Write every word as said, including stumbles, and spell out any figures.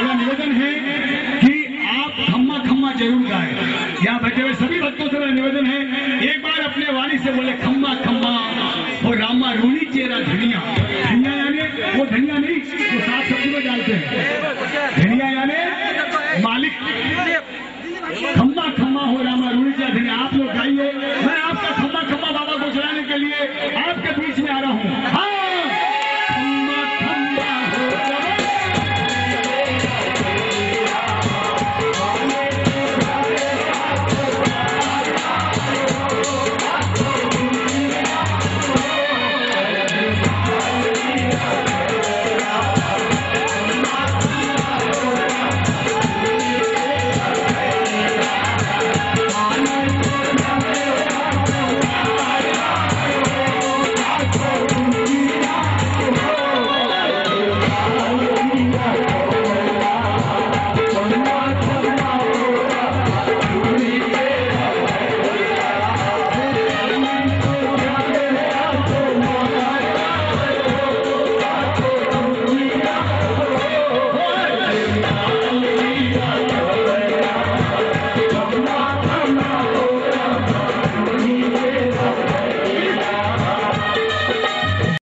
थोड़ा निवेदन है कि आप खम्मा खम्मा जरूर गाएं। यहाँ बैठे हुए सभी भक्तों से मेरा निवेदन है, एक बार अपने वाणी से बोले खम्मा खम्मा, वो रामा रूनी चेरा धनिया। धनिया यानी वो धनिया नहीं